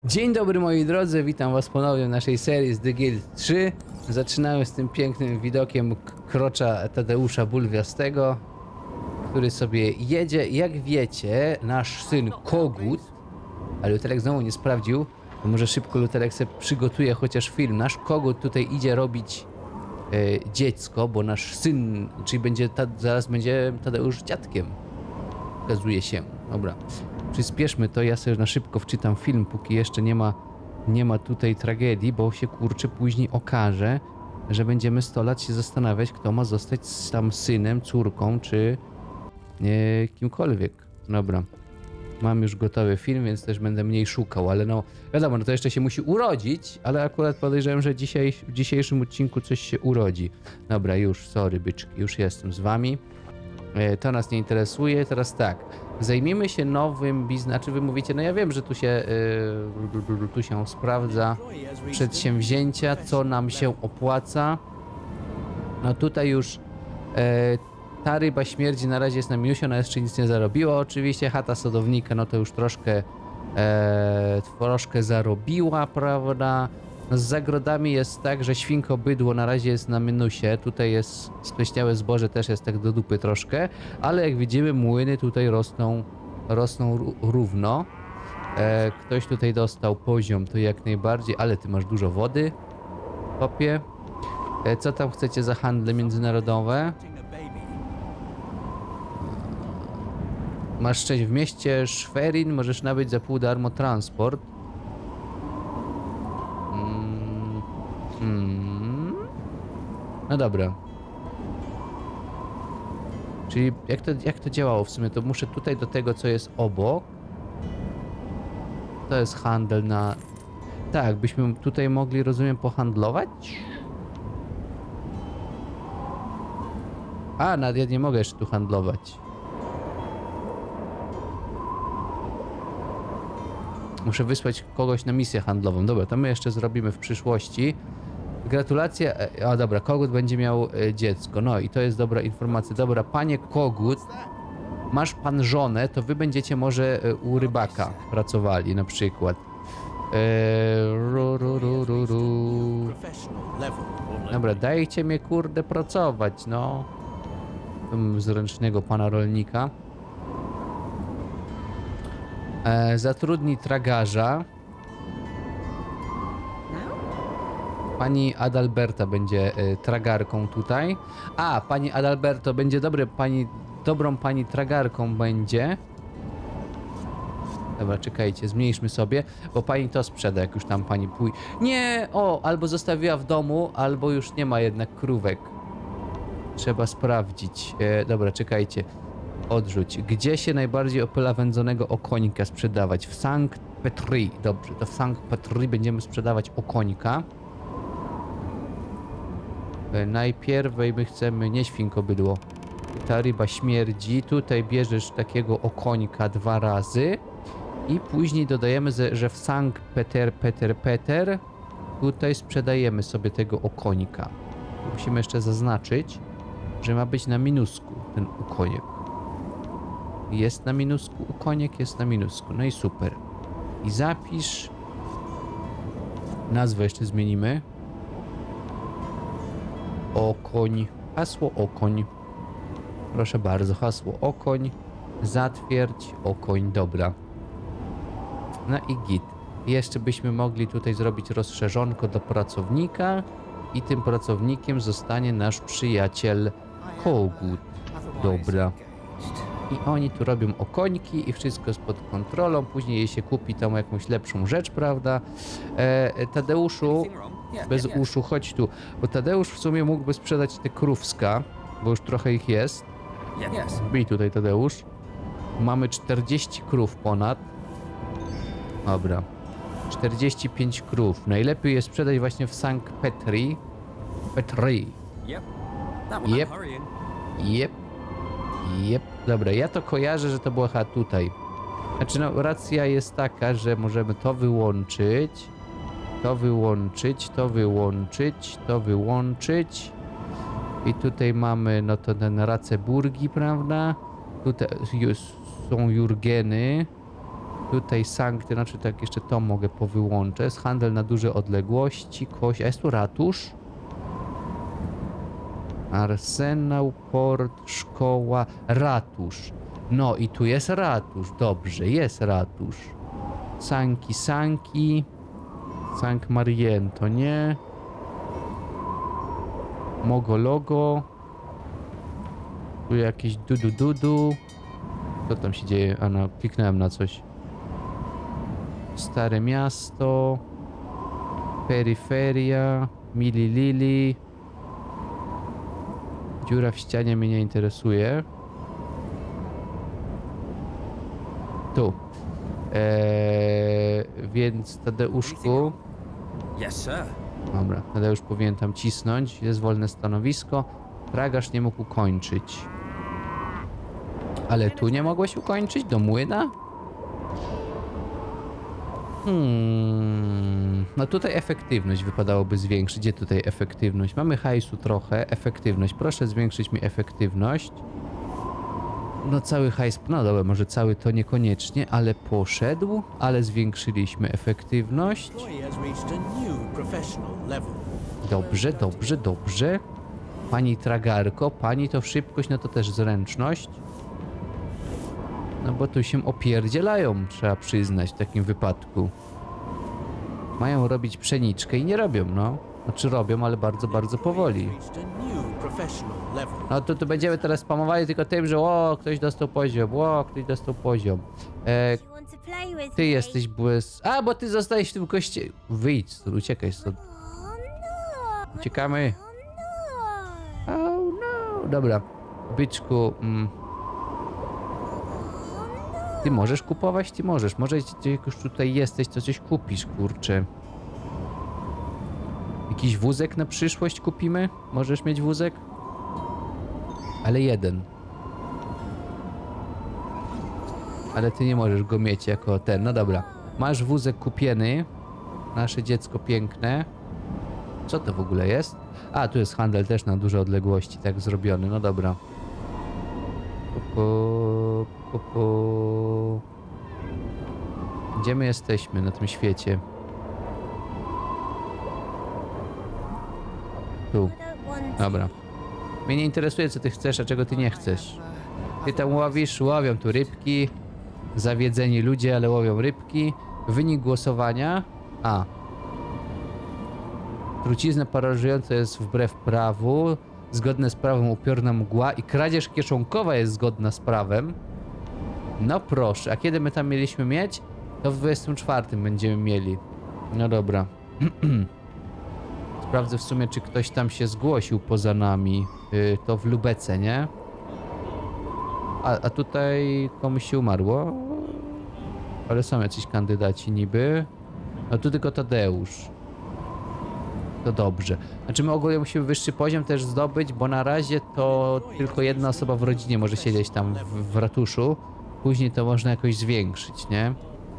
Dzień dobry moi drodzy, witam was ponownie w naszej serii z The Guild 3. Zaczynamy z tym pięknym widokiem krocza Tadeusza Bulwiastego, który sobie jedzie. Jak wiecie, nasz syn Kogut, ale Luterek znowu nie sprawdził, to może szybko Luterek sobie przygotuje chociaż film. Nasz Kogut tutaj idzie robić dziecko, bo nasz syn, czyli zaraz będzie Tadeusz dziadkiem. Okazuje się. Dobra. Przyspieszmy to, ja sobie na szybko wczytam film, póki jeszcze nie ma tutaj tragedii, bo się kurczę później okaże, że będziemy 100 lat się zastanawiać, kto ma zostać tam synem, córką, czy kimkolwiek. Dobra. Mam już gotowy film, więc też będę mniej szukał, ale no wiadomo, no to jeszcze się musi urodzić, ale akurat podejrzewam, że w dzisiejszym odcinku coś się urodzi. Dobra, już, sorry byczki, już jestem z wami. To nas nie interesuje. Teraz tak, zajmijmy się nowym biznesem. Znaczy wy mówicie, no ja wiem, że tu się sprawdza przedsięwzięcia, co nam się opłaca. No tutaj już ta ryba śmierdzi na razie jest na minusie, ona jeszcze nic nie zarobiła. Oczywiście chata sadownika, no to już troszkę zarobiła, prawda? No z zagrodami jest tak, że świnko bydło na razie jest na minusie, tutaj jest spleśniałe zboże, też jest tak do dupy troszkę, ale jak widzimy młyny tutaj rosną równo. Ktoś tutaj dostał poziom, to jak najbardziej, ale ty masz dużo wody, popie. Co tam chcecie za handle międzynarodowe? Masz szczęść w mieście Schwerin, możesz nabyć za pół darmo transport. No dobra. Czyli jak to działało w sumie? To muszę tutaj do tego, co jest obok. To jest handel na... Tak, byśmy tutaj mogli, rozumiem, pohandlować? A, nawet ja nie mogę jeszcze tu handlować. Muszę wysłać kogoś na misję handlową. Dobra, to my jeszcze zrobimy w przyszłości. Gratulacje. O dobra, Kogut będzie miał dziecko. No i to jest dobra informacja. Dobra, panie Kogut, masz pan żonę, to wy będziecie może u rybaka pracowali na przykład. Dobra, dajcie mnie kurde pracować, no. Zręcznego pana rolnika. Zatrudnij tragarza. Pani Adalberta będzie tragarką tutaj. A, pani Adalberto będzie dobrą pani tragarką będzie. Dobra, czekajcie, zmniejszmy sobie, bo pani to sprzeda, jak już tam pani pójdzie. Nie! O, albo zostawiła w domu, albo już nie ma jednak krówek. Trzeba sprawdzić. Dobra, czekajcie. Odrzuć. Gdzie się najbardziej opyla wędzonego okonika sprzedawać? W Sankt Petri. Dobrze, to w Sankt Petri będziemy sprzedawać okonika. Najpierw my chcemy nie świnkobydło. Ta ryba śmierdzi. Tutaj bierzesz takiego okonika 2 razy. I później dodajemy, że w Sankt Peter tutaj sprzedajemy sobie tego okonika. Musimy jeszcze zaznaczyć, że ma być na minusku ten ukoniek. Jest na minusku ukoniek, jest na minusku. No i super. I zapisz. Nazwę jeszcze zmienimy. Okoń. Hasło okoń. Proszę bardzo, hasło okoń. Zatwierdź okoń, dobra. No i git. Jeszcze byśmy mogli tutaj zrobić rozszerzonko do pracownika. I tym pracownikiem zostanie nasz przyjaciel Kogut. Dobra. I oni tu robią okońki i wszystko jest pod kontrolą. Później jej się kupi tam jakąś lepszą rzecz, prawda? Tadeuszu, bez uszu, chodź tu. Bo Tadeusz w sumie mógłby sprzedać te krówska, bo już trochę ich jest. Bij tutaj, Tadeusz. Mamy 40 krów ponad. Dobra. 45 krów. Najlepiej je sprzedać właśnie w Sankt Petri. Jep. Dobra, ja to kojarzę, że to było chyba tutaj. Znaczy no, racja jest taka, że możemy to wyłączyć. To wyłączyć. I tutaj mamy, no to ten Raceburgi, prawda? Tutaj są Jurgeny. Tutaj sankty, znaczy tak jeszcze to mogę powyłączę. Jest handel na duże odległości, a jest tu ratusz? Arsenał, port, szkoła, ratusz. No i tu jest ratusz, dobrze, jest ratusz. Sanki, Sank Mariento, nie? Mogologo. Tu jakieś dudu. Co tam się dzieje? A no, kliknąłem na coś. Stare miasto. Peryferia. Mililili. Dziura w ścianie mnie nie interesuje. Tu. Więc Tadeuszku. Yes, sir. Dobra, Tadeusz powinien tam cisnąć. Jest wolne stanowisko. Tragarz nie mógł ukończyć. Ale tu nie mogłeś ukończyć? Do młyna? No tutaj efektywność wypadałoby zwiększyć. Gdzie tutaj efektywność? Mamy hajsu trochę. Efektywność. Proszę zwiększyć mi efektywność. No cały hajs... No dobra, może cały to niekoniecznie, ale poszedł. Ale zwiększyliśmy efektywność. Dobrze. Pani tragarko, pani to szybkość, no to też zręczność. No bo tu się opierdzielają, trzeba przyznać w takim wypadku. Mają robić pszeniczkę i nie robią, no. Znaczy robią, ale bardzo, bardzo powoli. No to będziemy teraz spamowali tylko tym, że ktoś dostał poziom, ty jesteś błys... A, bo ty zostajesz w tym kościele. Wyjdź stąd, uciekaj stąd. Uciekamy. Oh no. Dobra. Byczku. Ty możesz kupować? Ty możesz. Może jak już tutaj jesteś, to coś kupisz, kurczę. Jakiś wózek na przyszłość kupimy? Możesz mieć wózek? Ale jeden. Ale ty nie możesz go mieć jako ten. No dobra. Masz wózek kupiony. Nasze dziecko piękne. Co to w ogóle jest? A, tu jest handel też na duże odległości, tak zrobiony. No dobra. Gdzie my jesteśmy na tym świecie? Tu. Dobra. Mnie nie interesuje, co ty chcesz, a czego ty nie chcesz. Ty tam łowisz, łowią tu rybki. Zawiedzeni ludzie, ale łowią rybki. Wynik głosowania. A. Trucizna paraliżująca jest wbrew prawu. Zgodne z prawem upiorna mgła i kradzież kieszonkowa jest zgodna z prawem. No proszę, a kiedy my tam mieliśmy mieć? To w 24 będziemy mieli. No dobra. Sprawdzę w sumie, czy ktoś tam się zgłosił poza nami. To w Lubece, nie? A tutaj komuś się umarło. Ale są jacyś kandydaci niby. A tu tylko Tadeusz. To dobrze. Znaczy my ogólnie musimy wyższy poziom też zdobyć, bo na razie to tylko jedna osoba w rodzinie może siedzieć tam w ratuszu. Później to można jakoś zwiększyć, nie?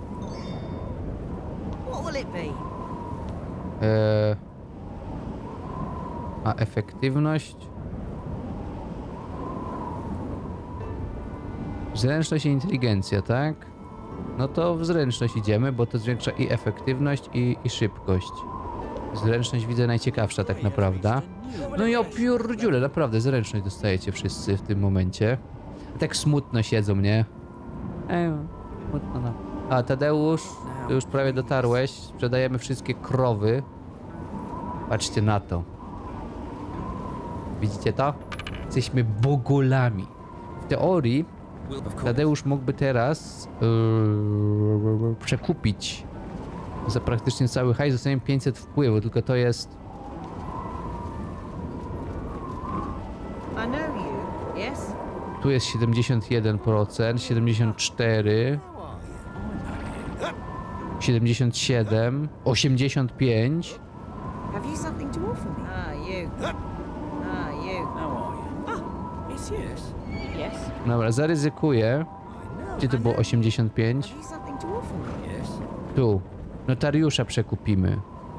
A efektywność? Zręczność i inteligencja, tak? No to w zręczność idziemy, bo to zwiększa i efektywność, i szybkość. Zręczność widzę najciekawsza tak naprawdę. No i o piórdziule, naprawdę zręczność dostajecie wszyscy w tym momencie. Tak smutno siedzą, nie? Smutno no. A Tadeusz, ty już prawie dotarłeś. Sprzedajemy wszystkie krowy. Patrzcie na to. Widzicie to? Jesteśmy bogolami. W teorii Tadeusz mógłby teraz przekupić za praktycznie cały hajs. Zostanie 500 wpływu, tylko to jest... Tu jest 71%, 74, 77, 85. Have you something to offer me? You. How are you? Yes. Dobra, zaryzykuję. Gdzie to było 85? Have you something to offer me? Yes. Tu. Notariusza przekupimy.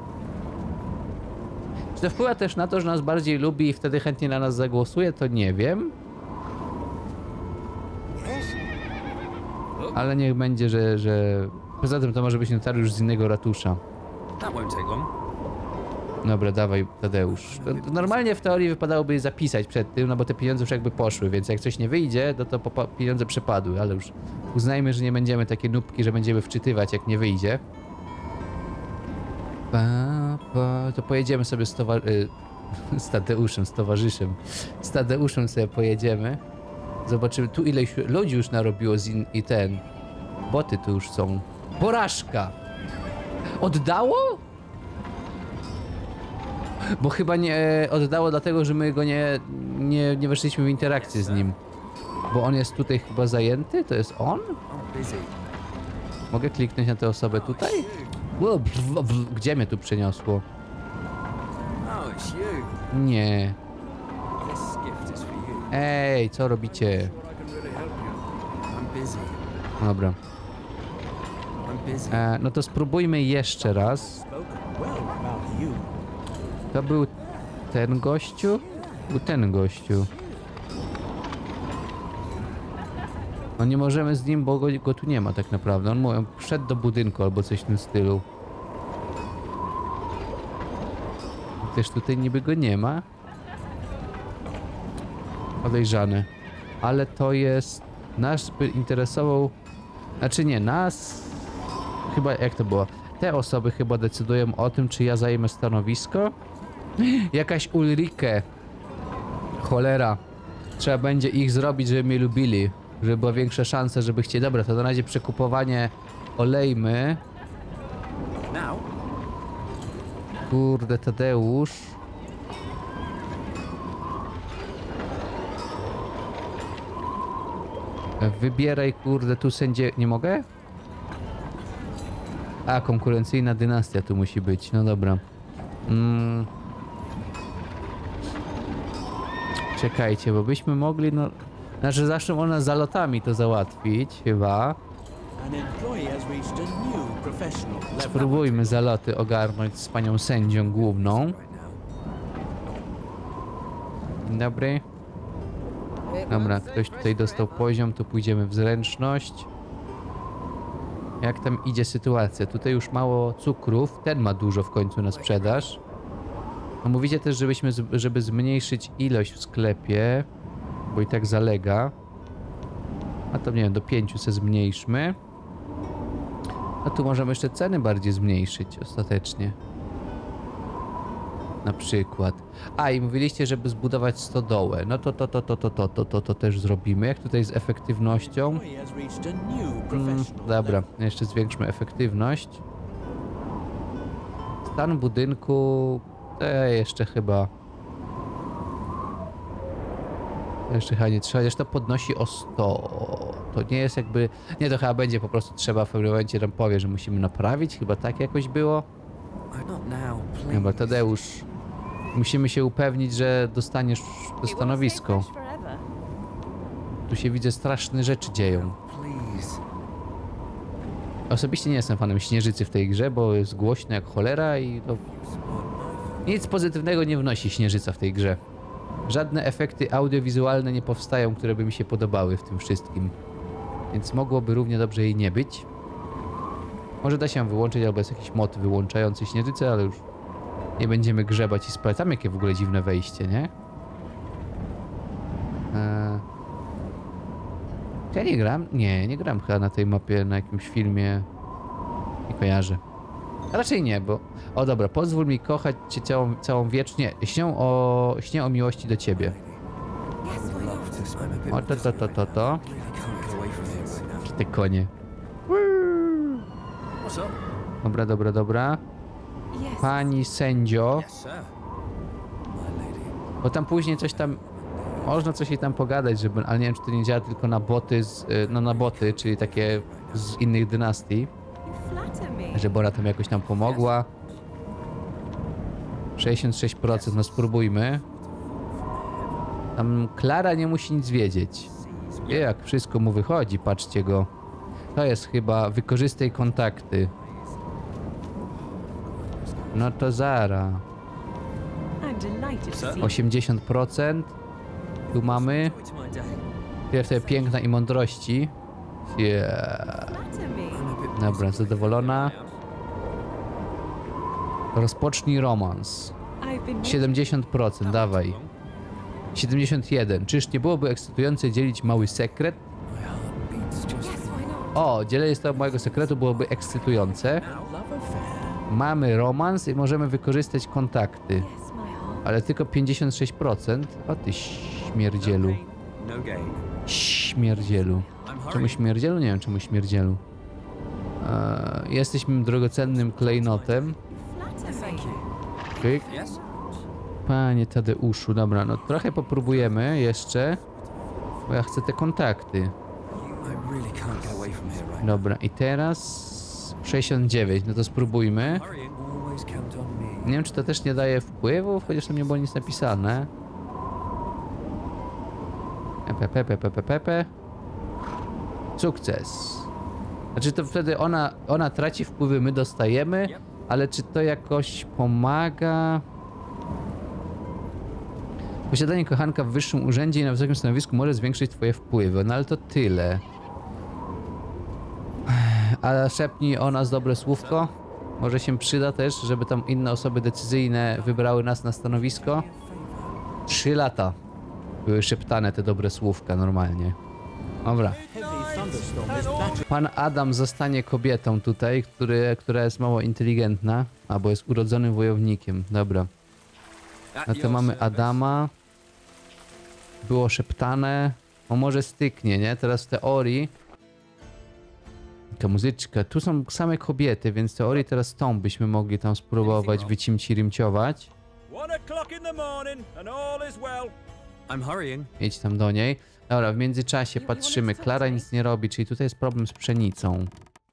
Czy to wpływa też na to, że nas bardziej lubi i wtedy chętnie na nas zagłosuje? To nie wiem. Ale niech będzie, że... Poza tym to może być notariusz z innego ratusza. That won't take long. Dobra, dawaj Tadeusz. To normalnie w teorii wypadałoby je zapisać przed tym, no bo te pieniądze już jakby poszły, więc jak coś nie wyjdzie, to pieniądze przepadły, ale już uznajmy, że nie będziemy takie nubki, że będziemy wczytywać jak nie wyjdzie. To pojedziemy sobie z Tadeuszem, z towarzyszem. Z Tadeuszem sobie pojedziemy. Zobaczymy, tu ileś ludzi już narobiło i ten... Boty tu już są. Porażka! Oddało? Bo chyba nie oddało dlatego, że my go nie weszliśmy w interakcję z nim. Bo on jest tutaj chyba zajęty? To jest on? I'm busy. Mogę kliknąć na tę osobę tutaj? Gdzie mnie tu przeniosło? Oh, it's you. Nie. This gift is for you. Ej, co robicie? I'm busy. Dobra. I'm busy. No to spróbujmy jeszcze raz. To był ten gościu? Był ten gościu. No nie możemy z nim, bo go tu nie ma tak naprawdę. On wszedł do budynku albo coś w tym stylu. Też tutaj niby go nie ma. Podejrzane. Ale to jest... Nas by interesował... Znaczy nie, nas... Chyba, jak to było? Te osoby chyba decydują o tym, czy ja zajmę stanowisko. Jakaś Ulrike. Cholera. Trzeba będzie ich zrobić, żeby mnie lubili. Żeby była większa szansa, żeby chcieli... Dobra, to na razie przekupowanie olejmy. Now? Kurde, Tadeusz. Wybieraj, kurde, tu sędzie... Nie mogę? A, konkurencyjna dynastia tu musi być. No dobra. Czekajcie, bo byśmy mogli, no... Znaczy, zawsze można zalotami to załatwić, chyba. Spróbujmy zaloty ogarnąć z panią sędzią główną. Right now. Dzień dobry. Dobra, ktoś tutaj dostał poziom, to pójdziemy w zręczność. Jak tam idzie sytuacja? Tutaj już mało cukrów, ten ma dużo w końcu na sprzedaż. No mówicie też, żeby zmniejszyć ilość w sklepie, bo i tak zalega. A to nie wiem, do 5 se zmniejszmy. A tu możemy jeszcze ceny bardziej zmniejszyć ostatecznie. Na przykład. A i mówiliście, żeby zbudować stodołę. No to też zrobimy. Jak tutaj z efektywnością? Dobra, jeszcze zwiększmy efektywność. Stan budynku... jeszcze chyba... Jeszcze chyba nie trzeba, to podnosi o 100. To nie jest jakby... Nie, to chyba będzie po prostu trzeba w pewnym momencie nam powie, że musimy naprawić. Chyba tak jakoś było. Not now, please. Chyba Tadeusz. Musimy się upewnić, że dostaniesz to stanowisko. Tu się widzę, straszne rzeczy dzieją. Please. Osobiście nie jestem fanem Śnieżycy w tej grze, bo jest głośno jak cholera i to... Nic pozytywnego nie wnosi Śnieżyca w tej grze. Żadne efekty audiowizualne nie powstają, które by mi się podobały w tym wszystkim. Więc mogłoby równie dobrze jej nie być. Może da się ją wyłączyć, albo jest jakiś mod wyłączający Śnieżycę, ale już nie będziemy grzebać i sprawdzać. Tam jakie w ogóle dziwne wejście, nie? Czy ja nie gram? Nie gram chyba na tej mapie, na jakimś filmie. Nie kojarzę. A raczej nie, bo... O dobra, pozwól mi kochać cię całą wiecznie. Śnię o miłości do ciebie. O to. Czy te konie. What's up? Dobra. Pani sędzio. Yes, sir. My lady. Bo tam później coś tam... Można coś jej tam pogadać, żeby... Ale nie wiem, czy to nie działa tylko na boty na boty, czyli takie z innych dynastii. Że Bora tam jakoś nam pomogła. 66%, no spróbujmy. Tam Klara nie musi nic wiedzieć. Wie jak wszystko mu wychodzi, patrzcie go. To jest chyba wykorzystaj kontakty. No to zara. 80%. Tu mamy. Tyle piękna i mądrości. Yeah. Flatter me. Dobra, zadowolona. Rozpocznij romans. I've been 70%, dawaj. 71. Czyż nie byłoby ekscytujące dzielić mały sekret? My heart beats just Yes, why not? O, dzielenie z tobą mojego sekretu byłoby ekscytujące. love affair. Mamy romans i możemy wykorzystać kontakty. Yes, my heart. Ale tylko 56%. O ty śmierdzielu. No gain. Śmierdzielu. Czemu śmierdzielu? Nie wiem czemu śmierdzielu. Jesteśmy drogocennym klejnotem. Flatter me. Pyk. Yes? Panie Tadeuszu, dobra, no trochę popróbujemy jeszcze. Bo ja chcę te kontakty. I really can't get away from here right now. Dobra, i teraz 69, no to spróbujmy. Hurrying. Always count on me. Nie wiem, czy to też nie daje wpływów, chociaż tam nie było nic napisane. Pepe. Sukces. Znaczy to wtedy ona traci wpływy, my dostajemy, ale czy to jakoś pomaga? Posiadanie kochanka w wyższym urzędzie i na wysokim stanowisku może zwiększyć twoje wpływy, no ale to tyle. A szepnij o nas dobre słówko. Może się przyda też, żeby tam inne osoby decyzyjne wybrały nas na stanowisko. 3 lata były szeptane te dobre słówka normalnie. Dobra. Pan Adam zostanie kobietą tutaj, która jest mało inteligentna, albo jest urodzonym wojownikiem. Dobra. No to mamy Adama. Było szeptane. O, może styknie, nie? Teraz w teorii. Ta muzyczka. Tu są same kobiety, więc w teorii teraz tą byśmy mogli tam spróbować wycimci-rymciować. 1 o'clock in the morning and all is well. I'm hurrying. Idź tam do niej. Dobra, w międzyczasie patrzymy. Klara nic nie robi, czyli tutaj jest problem z pszenicą.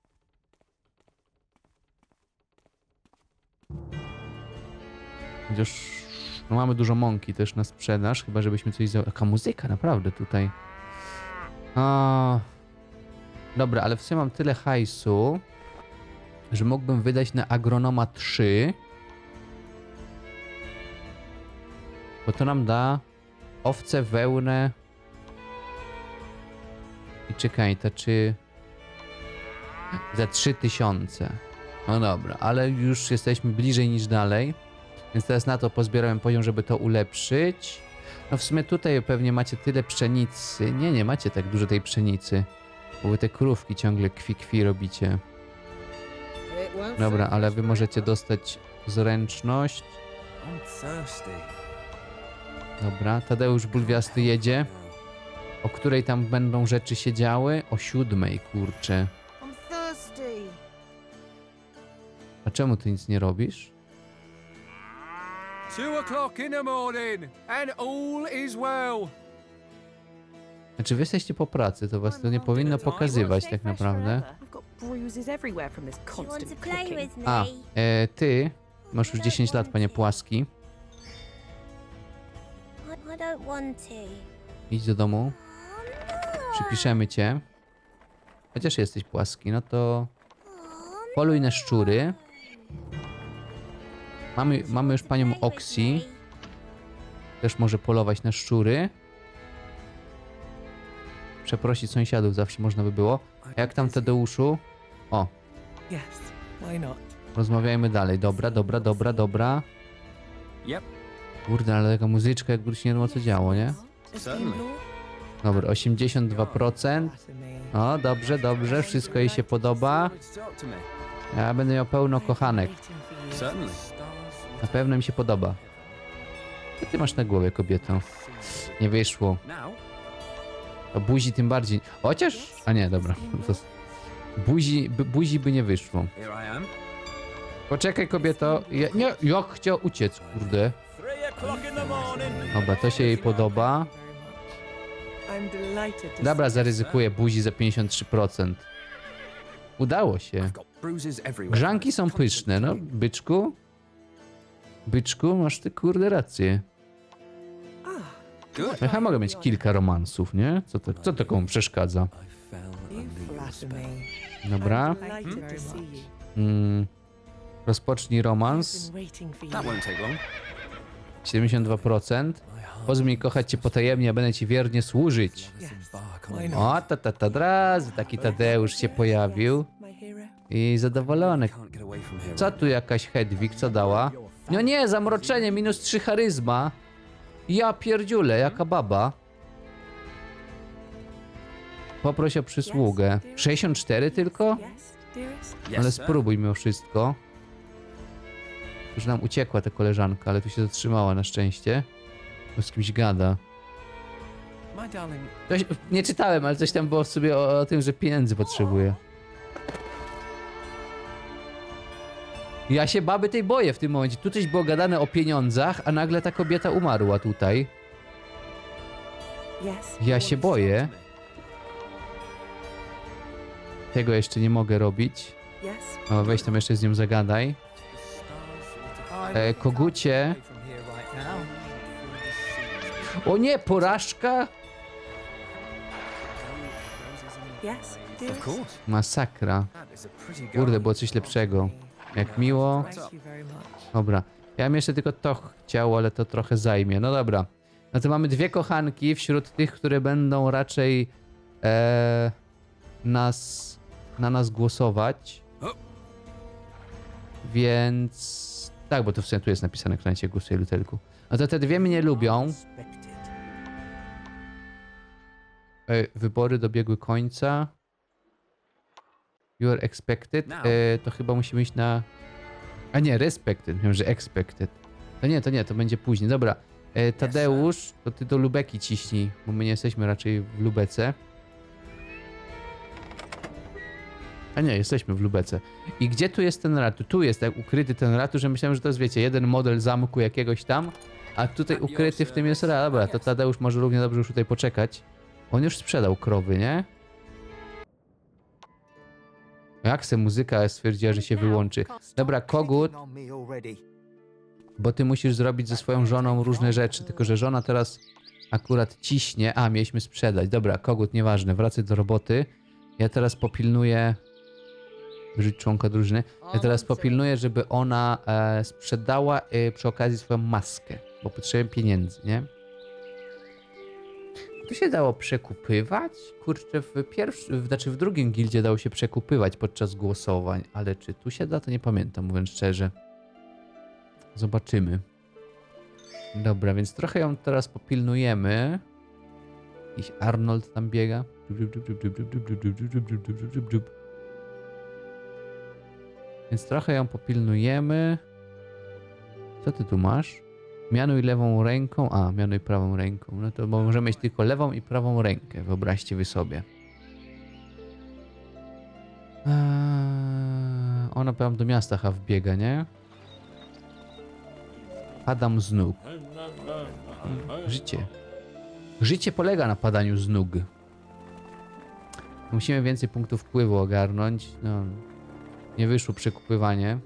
Chociaż no mamy dużo mąki też na sprzedaż, chyba żebyśmy coś... Jaka muzyka naprawdę tutaj. O... Dobra, ale w sumie mam tyle hajsu, że mógłbym wydać na agronoma 3. Bo to nam da owce, wełnę. I czekaj, to czy... Za 3000. No dobra, ale już jesteśmy bliżej niż dalej. Więc teraz na to pozbierałem poziom, żeby to ulepszyć. No w sumie tutaj pewnie macie tyle pszenicy. Nie macie tak dużo tej pszenicy. Bo wy te krówki ciągle kwi robicie. It won't Dobra, suit ale us wy very możecie well. dostać zręczność. I'm thirsty. Dobra, Tadeusz Bulwiasty jedzie. O której tam będą rzeczy się działy? O 7, kurczę. I'm thirsty. A czemu ty nic nie robisz? 2 o'clock in the morning and all is well. Znaczy wy jesteście po pracy, to was to nie powinno pokazywać tak naprawdę. I've got bruises everywhere from this Do you want constant to play cooking. with me? A, ty masz już 10 lat, panie Płaski. I don't want to. Idź do domu. Przypiszemy cię. Chociaż jesteś płaski, no to poluj na szczury. Mamy już panią Oksi. Też może polować na szczury. Przeprosić sąsiadów zawsze można by było. A jak tam Tadeuszu? O, Yes, why not? rozmawiajmy dalej. Dobra. Yep. Kurde, ale taka muzyczka, jakby się nie wiadomo co działo, nie? Certainly. Dobra, 82%. O, dobrze, wszystko jej się podoba. Talk to me. Ja będę miał pełno kochanek. Certainly. Na pewno mi się podoba. Co ty masz na głowie, kobieto? Nie wyszło. Now. To buzi tym bardziej. Chociaż... A nie, dobra. To... Buzi by nie wyszło. Here I am. Poczekaj, kobieto. Nie, jak chciał uciec, kurde. 3 o'clock in the morning. Dobra, to się jej podoba. I'm delighted to Dobra, see zaryzykuję buzi za 53%. Udało się. I've got bruises everywhere. Grzanki są pyszne, no, byczku. Byczku, masz ty kurde rację. Good. Ja mogę mieć kilka romansów, nie? Co to komu przeszkadza? I fell you under your flatter spell. me. I'm Dobra. delighted to see you. Rozpocznij I've romans. been waiting for That you. won't take long. 72%. Pozwól mi kochać cię potajemnie, a będę ci wiernie służyć. Yes. Why not? O, od razu taki Tadeusz się pojawił. My hero. I zadowolony. Can't get away from here. Co tu jakaś Hedwig, co dała? No nie, zamroczenie, -3 charyzma. Ja pierdziule, jaka baba. Poproś o przysługę. 64 tylko? Yes, dearest. Yes, Ale sir. spróbuj mimo wszystko. Już nam uciekła ta koleżanka, ale tu się zatrzymała na szczęście. Bo z kimś gada. My darling, Coś, nie czytałem, ale coś tam było w sobie o tym, że pieniędzy potrzebuje. Ja się baby tej boję w tym momencie. Tu coś było gadane o pieniądzach, a nagle ta kobieta umarła tutaj. yes. Ja się boję. Tego jeszcze nie mogę robić. Yes. O, weź tam jeszcze z nią zagadaj. Kogucie. O nie, porażka? Yes, Of dearest. course. Masakra. That is a pretty Kurde, girl. było coś lepszego. Jak miło. Thank you very much. Dobra. Ja bym jeszcze tylko to chciał, ale to trochę zajmie. No dobra. No to mamy dwie kochanki wśród tych, które będą raczej na nas głosować. Więc... Tak, bo to w sumie tu jest napisane, kto na ciebie głosuje, Lutelku. No to te dwie mnie lubią. Wybory dobiegły końca. You are expected. To chyba musimy iść na... A nie, respected. Wiem, że expected. To nie, to będzie później. Dobra. Tadeusz, to ty do Lubeki ciśnij, bo my nie jesteśmy raczej w Lubece. A nie, jesteśmy w Lubece. I gdzie tu jest ten ratusz? Tu jest tak ukryty ten ratusz, że myślałem, że to jest, wiecie, jeden model zamku jakiegoś tam, a tutaj ukryty w tym jest ratusz. Dobra, to Tadeusz może równie dobrze już tutaj poczekać. On już sprzedał krowy, nie? Jak se muzyka stwierdziła, że się wyłączy. Dobra, kogut, bo ty musisz zrobić ze swoją żoną różne rzeczy, tylko że żona teraz akurat ciśnie. A, mieliśmy sprzedać. Dobra, kogut, nieważne, wracaj do roboty. Ja teraz popilnuję... Wyżyć członka drużyny. Ja teraz popilnuję, żeby ona sprzedała przy okazji swoją maskę, bo potrzebuję pieniędzy, nie? Tu się dało przekupywać? Kurczę, w drugim gildzie dało się przekupywać podczas głosowań, ale czy tu się da, to nie pamiętam, mówiąc szczerze. Zobaczymy. Dobra, więc trochę ją teraz popilnujemy. Jakiś Arnold tam biega. Więc trochę ją popilnujemy. Co ty tu masz? Mianuj lewą ręką. A, mianuj prawą ręką. No to możemy mieć tylko lewą i prawą rękę. Wyobraźcie wy sobie. Ona pewnie do miasta wbiega, nie? Padam z nóg. Życie. Życie polega na padaniu z nóg. Musimy więcej punktów wpływu ogarnąć. No, nie wyszło przekupywanie.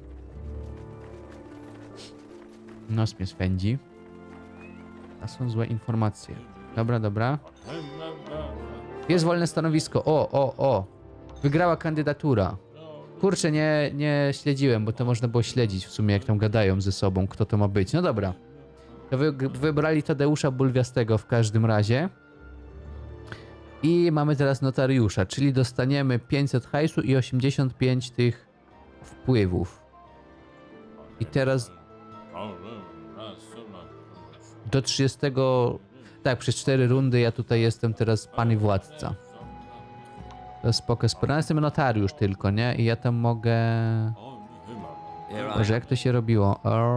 Nos mnie swędzi. A są złe informacje. Dobra, dobra. Jest wolne stanowisko. O. Wygrała kandydatura. Kurczę, nie śledziłem, bo to można było śledzić w sumie, jak tam gadają ze sobą, kto to ma być. No dobra. To wybrali Tadeusza Bulwiastego w każdym razie. I mamy teraz notariusza, czyli dostaniemy 500 hajsu i 85 tych wpływów. I teraz do 30... Tak, przez 4 rundy ja tutaj jestem teraz pan i władca. To jest spoko. Ja jestem notariusz tylko, nie? I ja tam mogę... Boże, jak to się robiło?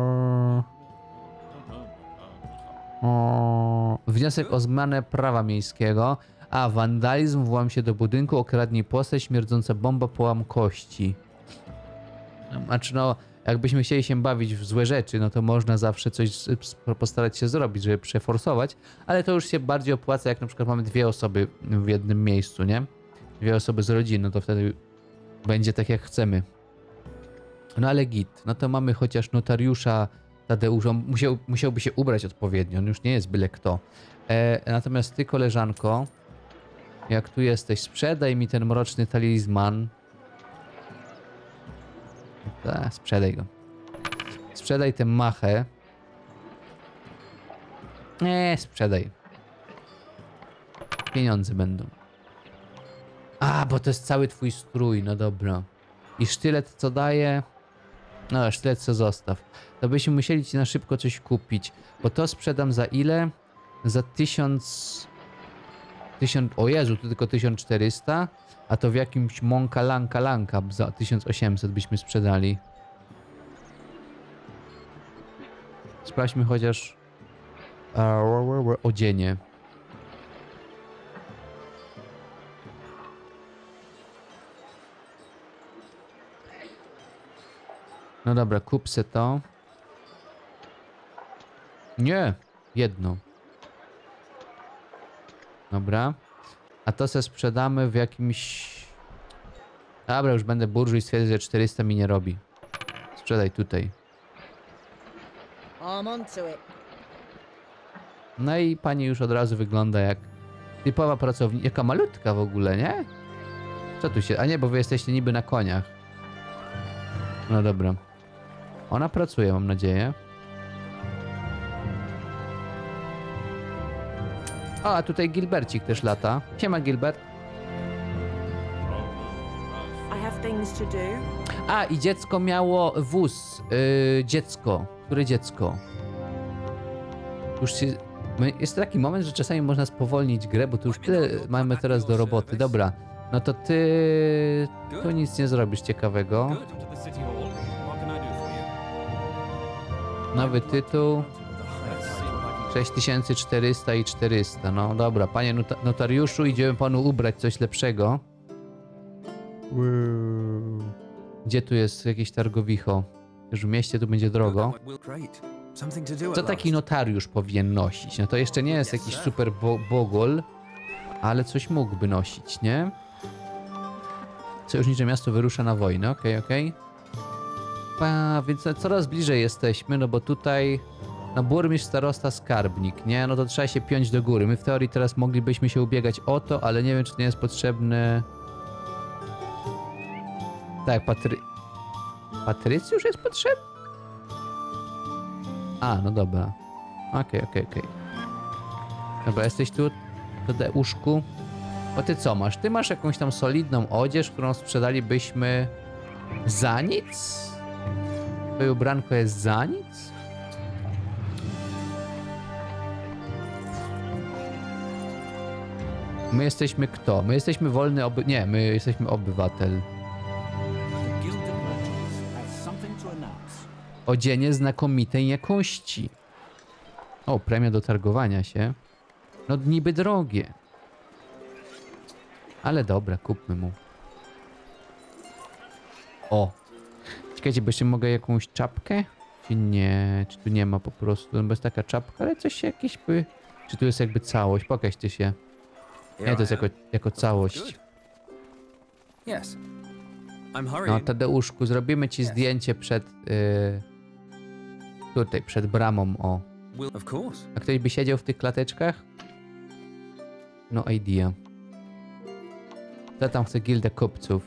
Wniosek o zmianę prawa miejskiego. A, wandalizm, włam się do budynku, okradnij postać, śmierdząca bomba, połam kości. Znaczy no, jakbyśmy chcieli się bawić w złe rzeczy, no to można zawsze coś postarać się zrobić, żeby przeforsować, ale to już się bardziej opłaca, jak na przykład mamy 2 osoby w jednym miejscu, nie? 2 osoby z rodziny, no to wtedy będzie tak jak chcemy. No ale git, no to mamy chociaż notariusza Tadeusza, musiałby się ubrać odpowiednio, on już nie jest byle kto. Natomiast ty, koleżanko, jak tu jesteś, sprzedaj mi ten mroczny talizman. Sprzedaj go. Sprzedaj tę machę. Nie, sprzedaj. Pieniądze będą. A, bo to jest cały twój strój, no dobra. I sztylet co daje? No, sztylet co zostaw. To byśmy musieli ci na szybko coś kupić. Bo to sprzedam za ile? Za 1000... O Jezu, to tylko 1400. A to w jakimś Monka Lanka za 1800 byśmy sprzedali. Sprawdźmy chociaż... odzienie. No dobra, kup se to. Nie, jedno. Dobra. A to se sprzedamy w jakimś... Dobra, już będę burżuj, stwierdzić, że 400 mi nie robi. Sprzedaj tutaj. I'm onto it. No i pani już od razu wygląda jak typowa pracownica. Jaka malutka w ogóle, nie? Co tu się... A nie, bo wy jesteście niby na koniach. No dobra. Ona pracuje, mam nadzieję. O, a tutaj Gilbercik też lata. Siema, Gilbert. I have things to do. A, i dziecko miało wóz. Dziecko. Które dziecko? Już się... Jest taki moment, że czasami można spowolnić grę, bo tu już tyle mamy teraz do roboty. Dobra, no to ty... Tu nic nie zrobisz ciekawego. Good. To the city hall. What can I do for you? Nowy tytuł. Let's see what I can 6400 i 400. No dobra, panie notariuszu, idziemy panu ubrać coś lepszego. Gdzie tu jest jakieś targowicho? Już w mieście tu będzie drogo. Great. Something to do Co at taki last. notariusz powinien nosić? No to jeszcze nie jest jakiś super bogol, ale coś mógłby nosić, nie? Sojusznicze miasto wyrusza na wojnę, okej. Więc coraz bliżej jesteśmy, no bo tutaj... No burmistrz, starosta, skarbnik, nie? No to trzeba się piąć do góry. My w teorii teraz moglibyśmy się ubiegać o to, ale nie wiem, czy to nie jest potrzebne... Tak, Patrycjusz jest potrzebny? A, no dobra. Okej. Dobra, jesteś tu, Tadeuszku. O ty co masz? Ty masz jakąś tam solidną odzież, którą sprzedalibyśmy za nic? Twoje ubranko jest za nic? My jesteśmy kto? My jesteśmy wolny Nie, my jesteśmy obywatel. The Guild of Merchants has something to announce. Odzienie znakomitej jakości. O, premia do targowania się. No niby drogie. Ale dobra, kupmy mu. O. Czekajcie, bo jeszcze mogę jakąś czapkę? Czy nie? Czy tu nie ma po prostu? No bo jest taka czapka, ale coś jakieś by... Czy tu jest jakby całość? Pokażcie się. Nie, to jest jako całość. Good. Yes. I'm hurrying. No, Tadeuszku, zrobimy ci zdjęcie przed... tutaj, przed bramą, o. Of course. A ktoś by siedział w tych klateczkach? No idea. Co tam chce gildę kupców?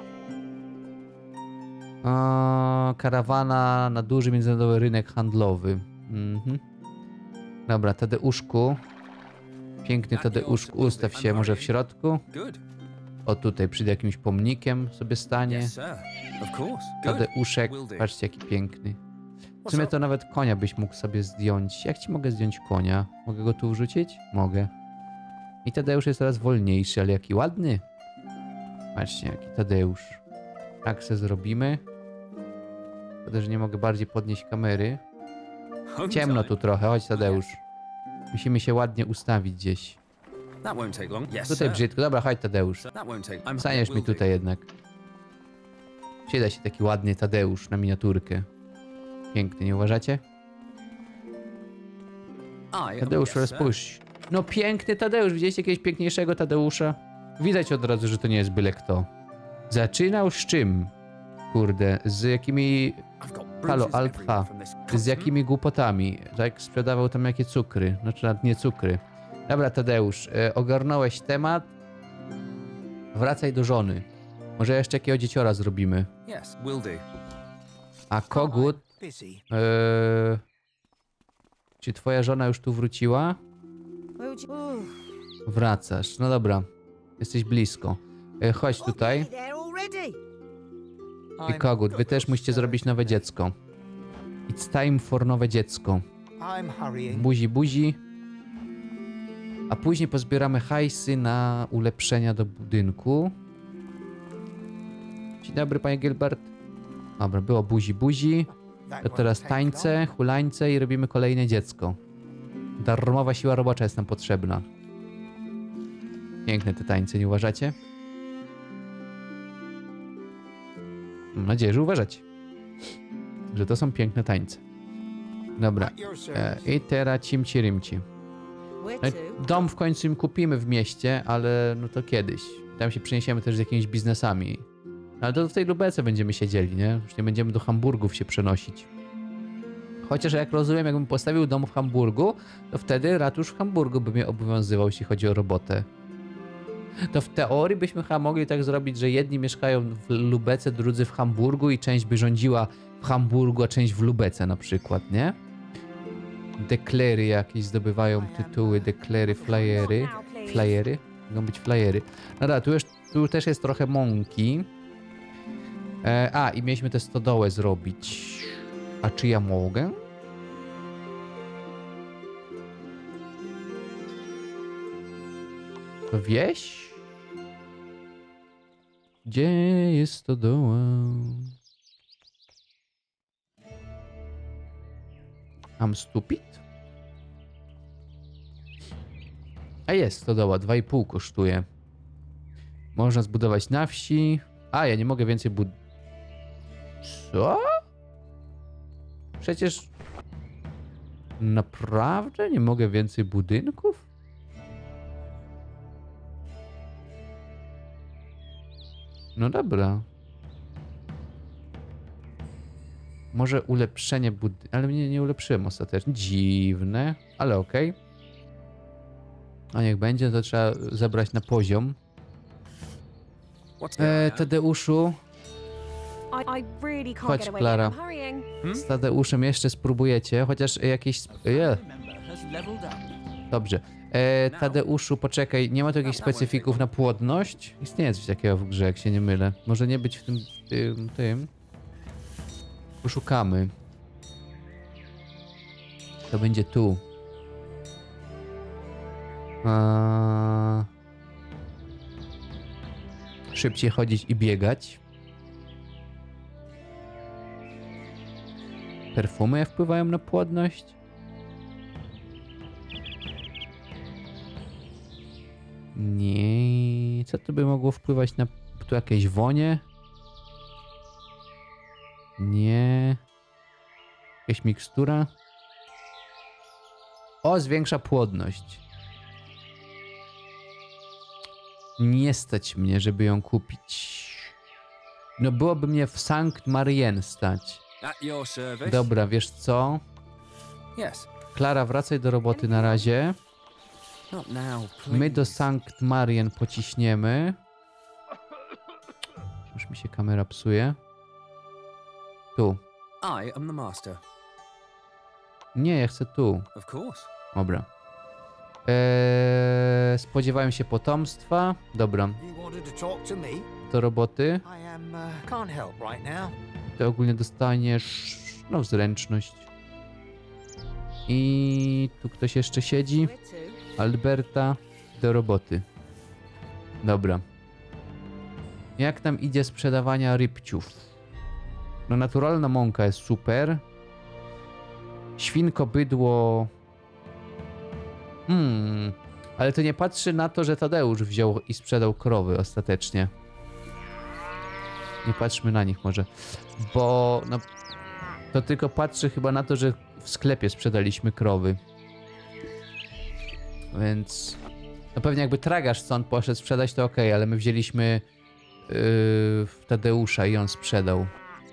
Karawana na duży międzynarodowy rynek handlowy. Dobra, Tadeuszku. Piękny Tadeuszku, ustaw się może w środku. Good. O tutaj, przed jakimś pomnikiem sobie stanie. Yes, sir. Of course. Good. Tadeuszek, Will do. patrzcie jaki piękny. W What's sumie up? to nawet konia byś mógł sobie zdjąć. Jak ci mogę zdjąć konia? Mogę go tu wrzucić? Mogę. I Tadeusz jest teraz wolniejszy, ale jaki ładny. Patrzcie, jaki Tadeusz. Tak se zrobimy. Szkoda, że nie mogę bardziej podnieść kamery. Home Ciemno time. tu trochę, chodź Tadeusz. Musimy się ładnie ustawić gdzieś. That won't take long. Yes, Tutaj sir. brzydko. Dobra, chodź Tadeusz. That won't take. I'm Staniesz will mi do. tutaj jednak. Przyda się taki ładny Tadeusz na miniaturkę. Piękny, nie uważacie? Tadeusz, yes, sir. spójrz. No piękny Tadeusz. Widzieliście jakiegoś piękniejszego Tadeusza? Widać od razu, że to nie jest byle kto. Zaczynał z czym? Kurde, z jakimi... I've got Halo, bruises Alt everywhere H. from this Z custom. jakimi głupotami. Tak sprzedawał tam jakie cukry. Znaczy nawet nie cukry. Dobra Tadeusz, ogarnąłeś temat. Wracaj do żony. Może jeszcze jakiego dzieciora zrobimy. Yes, will do. A kogut... Busy. Czy twoja żona już tu wróciła? Where would you... Oh, Wracasz. No dobra. Jesteś blisko. Chodź tutaj. okay, there already. I kogut, wy też musicie zrobić nowe dziecko. It's time for nowe dziecko. I'm hurrying. Buzi, buzi. A później pozbieramy hajsy na ulepszenia do budynku. Dzień dobry, panie Gilbert. Dobra, było buzi, buzi. That To won't teraz take tańce, long. hulańce i robimy kolejne dziecko. Darmowa siła robocza jest nam potrzebna. Piękne te tańce, nie uważacie? Mam nadzieję, że uważacie. Że to są piękne tańce. Dobra. At your service. I teraz cimci rymci. Where No, to? dom w końcu im kupimy w mieście, ale no to kiedyś. Tam się przeniesiemy też z jakimiś biznesami. Ale to w tej Lubece będziemy siedzieli, nie? Już nie będziemy do Hamburgów się przenosić. Chociaż jak rozumiem, jakbym postawił dom w Hamburgu, to wtedy ratusz w Hamburgu by mnie obowiązywał, jeśli chodzi o robotę. To w teorii byśmy chyba mogli tak zrobić, że jedni mieszkają w Lubece, drudzy w Hamburgu i część by rządziła w Hamburgu, a część w Lubece na przykład, nie? Deklery jakieś zdobywają tytuły, deklery, flyery. Flyery? Mogą być flyery. No dobra, tu też jest trochę mąki. I mieliśmy tę stodołę zrobić. A czy ja mogę? To wieś? Gdzie jest stodoła? I'm stupid? A jest stodoła, 2,5 kosztuje. Można zbudować na wsi. A, ja nie mogę więcej Co? Przecież... Naprawdę nie mogę więcej budynków? No dobra. Może ulepszenie budynku, ale mnie nie ulepszyłem ostatecznie. Dziwne, ale okej. A niech będzie, to trzeba zebrać na poziom. Tadeuszu, I really can't Chodź, get away Klara. yet. I'm hurrying. z Tadeuszem jeszcze spróbujecie, chociaż jakieś... Member has leveled up. Dobrze. Tadeuszu, poczekaj, nie ma tu jakichś specyfików na płodność? Istnieje coś takiego w grze, jak się nie mylę. Może nie być w tym. Poszukamy. To będzie tu. Szybciej chodzić i biegać. Perfumy wpływają na płodność? Nie. Co to by mogło wpływać na... Tu jakieś wonie? Nie. Jakaś mikstura? O, zwiększa płodność. Nie stać mnie, żeby ją kupić. No byłoby mnie w Sankt Marien stać. At your service. Dobra, wiesz co? Yes. Klara, wracaj do roboty na razie. Not now, please. My do Sankt Marien pociśniemy. Już mi się kamera psuje. Tu. I am the master. Nie, ja chcę tu. Of course. Dobra. Spodziewałem się potomstwa. Dobra, You wanted to talk to me? do roboty. I am. Can't help right now. Ty ogólnie dostaniesz... no, zręczność. I tu ktoś jeszcze siedzi. Where to? Alberta, do roboty. Dobra. Jak nam idzie sprzedawania rybciów? No naturalna mąka jest super. Świnko, bydło... Ale to nie patrzy na to, że Tadeusz wziął i sprzedał krowy ostatecznie. Nie patrzmy na nich może. Bo no, to tylko patrzy chyba na to, że w sklepie sprzedaliśmy krowy. Więc... no pewnie jakby tragarz stąd poszedł sprzedać, to okej, ale my wzięliśmy Tadeusza i on sprzedał.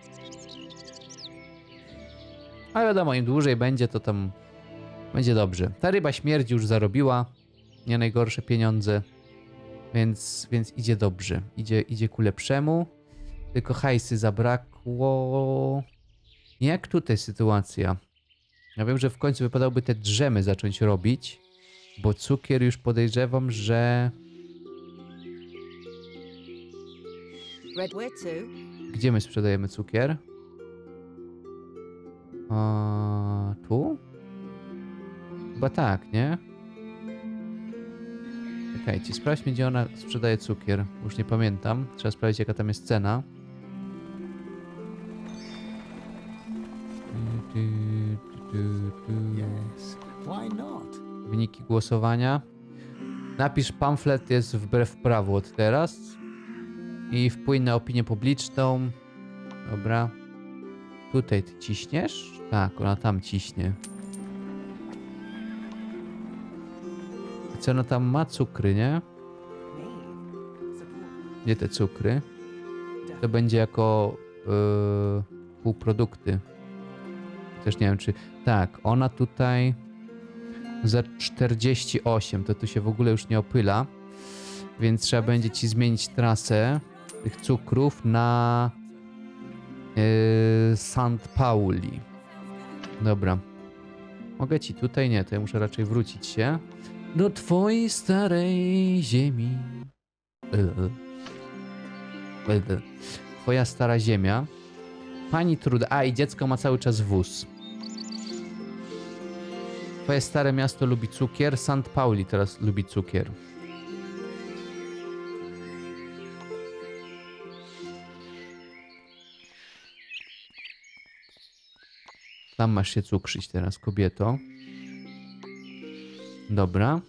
A wiadomo, im dłużej będzie, to tam będzie dobrze. Ta ryba śmierdzi już zarobiła. Nie najgorsze pieniądze. Więc idzie dobrze. Idzie ku lepszemu. Tylko hajsy zabrakło. Jak tutaj sytuacja? Ja wiem, że w końcu wypadałoby te drzemy zacząć robić, bo cukier już podejrzewam, że... Red, where to? Gdzie my sprzedajemy cukier? Tu? Chyba tak, nie? Czekajcie, sprawdźmy, gdzie ona sprzedaje cukier. Już nie pamiętam. Trzeba sprawdzić, jaka tam jest cena. Yes. Why not? Wyniki głosowania. Napisz pamflet jest wbrew prawu od teraz. I wpłyń na opinię publiczną. Dobra. Tutaj ty ciśniesz? Tak, ona tam ciśnie. I co ona tam ma? Cukry, nie? Gdzie te cukry? To będzie jako półprodukty. Też nie wiem, czy... Tak, ona tutaj za 48, to tu się w ogóle już nie opyla. Więc trzeba będzie ci zmienić trasę tych cukrów na St. Pauli. Dobra. Mogę ci tutaj? Nie, to ja muszę raczej wrócić się do twojej starej ziemi. Twoja stara ziemia. Pani Truda. A, i dziecko ma cały czas wóz. Twoje stare miasto lubi cukier. St. Pauli teraz lubi cukier. Tam masz się cukrzyć teraz, kobieto. Dobra.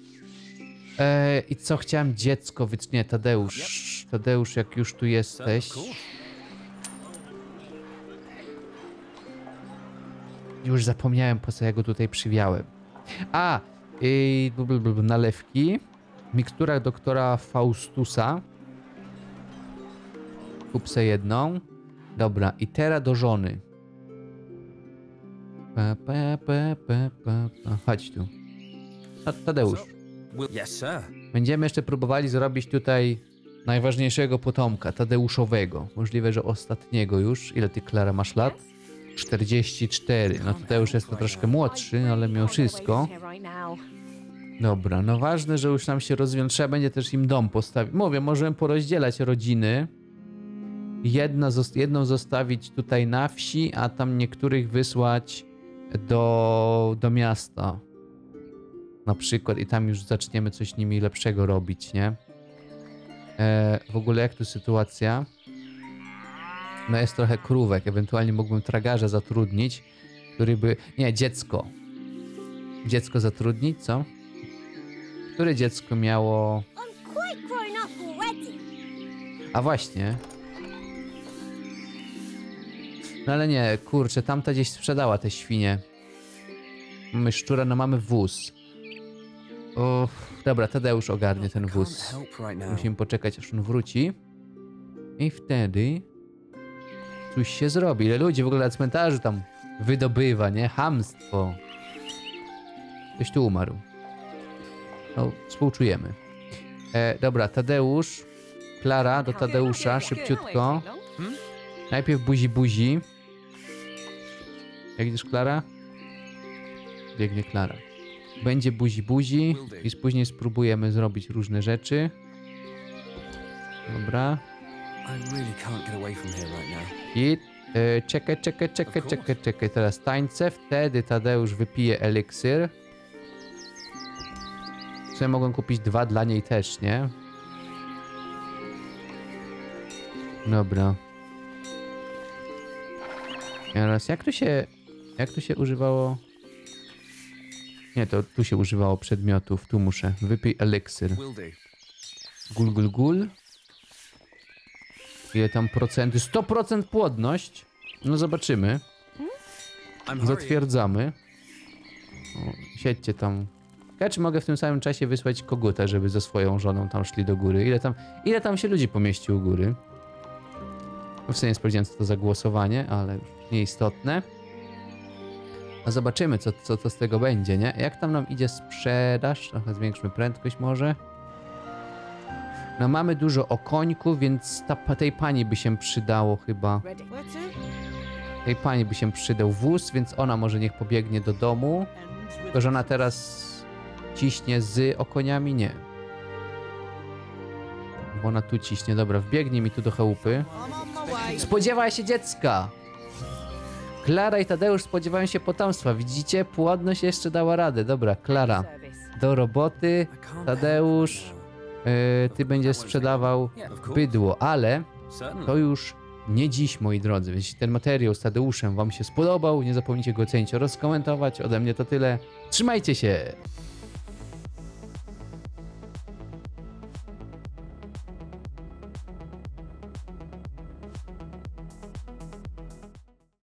I co chciałem? Dziecko nie, Tadeusz. Tadeusz, jak już tu jesteś. Już zapomniałem, po co ja go tutaj przywiałem. A! Nalewki. Mikstura doktora Faustusa. Kup se jedną. Dobra, i teraz do żony. Chodź tu. Tadeusz. Yes, sir. Będziemy jeszcze próbowali zrobić tutaj najważniejszego potomka, Tadeuszowego. Możliwe, że ostatniego już. Ile ty, Klara, masz lat? 44. No tutaj już jest to troszkę młodszy, ale mimo wszystko. Dobra, no ważne, że już nam się rozwiąże. Trzeba będzie też im dom postawić. Mówię, możemy porozdzielać rodziny. Jedną zostawić tutaj na wsi, a tam niektórych wysłać do miasta. Na przykład i tam już zaczniemy coś nimi lepszego robić, nie? W ogóle jak tu sytuacja? No jest trochę krówek, ewentualnie mógłbym tragarza zatrudnić, który by... Nie, dziecko. Dziecko zatrudnić, co? Które dziecko miało... I'm quite grown up already. A właśnie. No ale nie, kurczę, tamta gdzieś sprzedała te świnie. Mamy szczura, no mamy wóz. Dobra, Tadeusz ogarnie ten wóz. Musimy poczekać, aż on wróci. I wtedy coś się zrobi. Ile ludzi w ogóle na cmentarzu tam wydobywa, nie? Chamstwo. Ktoś tu umarł. No, współczujemy. Dobra, Tadeusz. Klara do Tadeusza, szybciutko. Najpierw buzi. Jak idziesz, Klara? Biegnie Klara. Będzie buzi i później spróbujemy zrobić różne rzeczy. Dobra. I czekaj. Teraz tańce. Wtedy Tadeusz wypije eliksir. Sobie mogłem kupić 2 dla niej też, nie? Dobra. Teraz jak tu się używało? Nie, to tu się używało przedmiotów. Tu muszę. Wypij eliksir. Gul. Ile tam procenty? 100% płodność? No zobaczymy. Zatwierdzamy. Siedźcie tam. Ja czy mogę w tym samym czasie wysłać koguta, żeby ze swoją żoną tam szli do góry? Ile tam się ludzi pomieści u góry? W sumie nie sprawdziłem, co to za głosowanie, ale już nieistotne. A zobaczymy, co to z tego będzie, nie? Jak tam nam idzie sprzedaż? Trochę zwiększmy prędkość może. No mamy dużo o końku, więc tej pani by się przydało chyba. Tej pani by się przydał wóz, więc ona może niech pobiegnie do domu. Tylko, że ona teraz ciśnie z okoniami? Nie. Bo ona tu ciśnie. Dobra, wbiegnie mi tu do chałupy. I'm on my way. Spodziewaj się dziecka! Klara i Tadeusz spodziewają się potomstwa. Widzicie? Płodność jeszcze dała radę. Dobra, Klara. Do roboty. Tadeusz, ty będziesz sprzedawał bydło, ale to już nie dziś, moi drodzy. Więc jeśli ten materiał z Tadeuszem wam się spodobał, nie zapomnijcie go ocenić oraz skomentować. Ode mnie to tyle. Trzymajcie się!